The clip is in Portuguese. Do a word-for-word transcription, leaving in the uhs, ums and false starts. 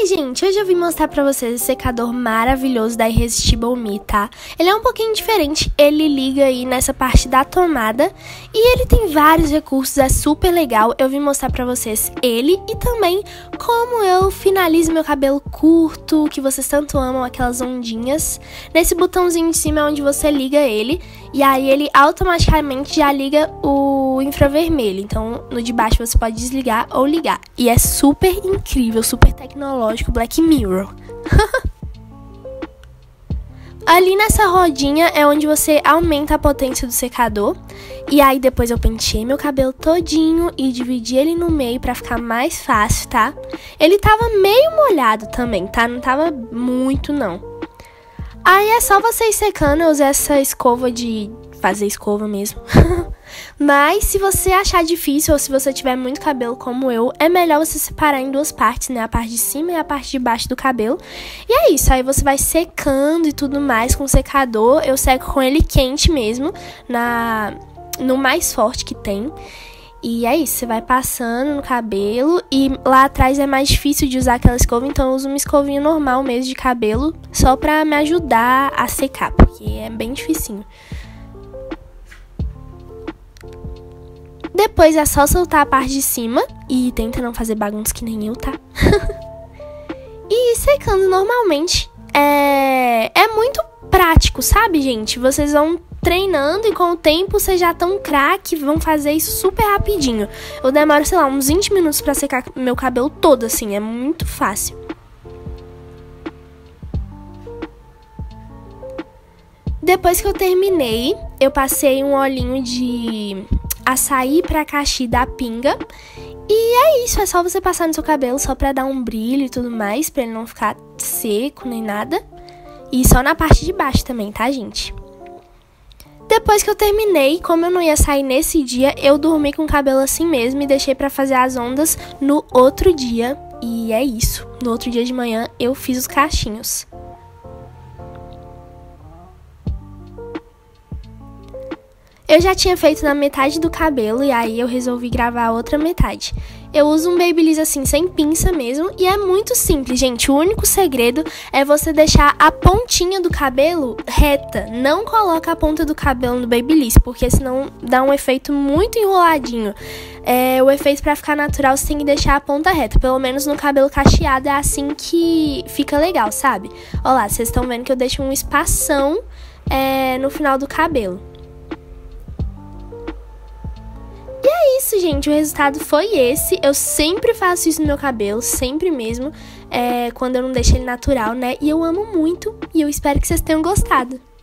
Ai, gente, hoje eu vim mostrar pra vocês esse secador maravilhoso da Irresistible Me, tá? Ele é um pouquinho diferente, ele liga aí nessa parte da tomada e ele tem vários recursos, é super legal. Eu vim mostrar pra vocês ele e também como eu finalizo meu cabelo curto, que vocês tanto amam, aquelas ondinhas. Nesse botãozinho de cima é onde você liga ele e aí ele automaticamente já liga o infravermelho. Então, no de baixo você pode desligar ou ligar. E é super incrível, super tecnológico, Black Mirror. Ali nessa rodinha é onde você aumenta a potência do secador. E aí depois eu penteei meu cabelo todinho e dividi ele no meio pra ficar mais fácil, tá? Ele tava meio molhado também, tá? Não tava muito, não. Aí é só você ir secando. Eu usei essa escova de fazer escova mesmo. Mas se você achar difícil ou se você tiver muito cabelo como eu, é melhor você separar em duas partes, né? A parte de cima e a parte de baixo do cabelo. E é isso, aí você vai secando e tudo mais com o secador. Eu seco com ele quente mesmo, na, no mais forte que tem. E é isso, você vai passando no cabelo e lá atrás é mais difícil de usar aquela escova, então eu uso uma escovinha normal mesmo de cabelo, só pra me ajudar a secar, porque é bem dificinho. Depois é só soltar a parte de cima e tenta não fazer bagunça que nem eu, tá? E ir secando normalmente. É... é muito prático, sabe, gente? Vocês vão treinando e com o tempo vocês já estão craque, vão fazer isso super rapidinho. Eu demoro, sei lá, uns vinte minutos pra secar meu cabelo todo, assim, é muito fácil. Depois que eu terminei, eu passei um olhinho de açaí pra caxi da Pinga. E é isso, é só você passar no seu cabelo só pra dar um brilho e tudo mais, pra ele não ficar seco nem nada. E só na parte de baixo também, tá, gente? Depois que eu terminei, como eu não ia sair nesse dia, eu dormi com o cabelo assim mesmo e deixei pra fazer as ondas no outro dia. E é isso, no outro dia de manhã eu fiz os cachinhos. Eu já tinha feito na metade do cabelo e aí eu resolvi gravar a outra metade. Eu uso um Babyliss assim, sem pinça mesmo, e é muito simples, gente. O único segredo é você deixar a pontinha do cabelo reta. Não coloca a ponta do cabelo no Babyliss, porque senão dá um efeito muito enroladinho. É, o efeito pra ficar natural você tem que deixar a ponta reta. Pelo menos no cabelo cacheado é assim que fica legal, sabe? Olha lá, vocês estão vendo que eu deixo um espação é, no final do cabelo. E é isso, gente, o resultado foi esse. Eu sempre faço isso no meu cabelo, sempre mesmo, é, quando eu não deixo ele natural, né? E eu amo muito e eu espero que vocês tenham gostado.